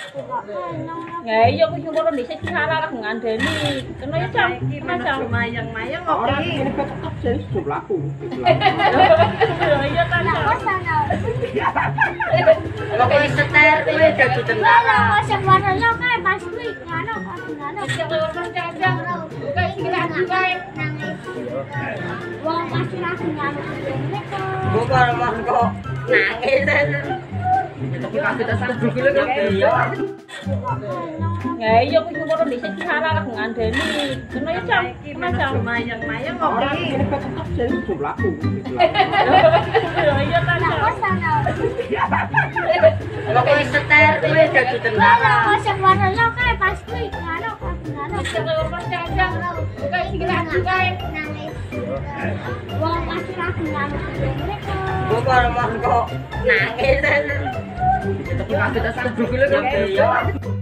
Ya iya aku nyuwun dhisik salah lah ngandani. Kena ya jam. Macam mayang-mayang kok iki. Ini tetep jadi jumlahku. iya ta. Kok wis seter kuwi dadi tentara. Sing warnanya kae pas kuwi ngono kok ngono. Sing warna jajang. Bukan sing lagi kae. Wong pas lagi ngono. Kok marah kok nangis. Tapi kasih tas aku dulu kan iya. Ya iya aku nyuwun dhisik salah lah ngandani. Kena ya jam. Macam Mayang-mayang kok iki. Ini tetep jadi jumlahku. iya ta. Kok wis seter kuwi dadi tentara. Sing warnanya kae pas kuwi ngono kok ngono. Sing warna jajang. Bukan sing lagi kae. Wong pas lagi ngono. Kok marah kok nangis. Tapi kasih tas aku dulu kan iya.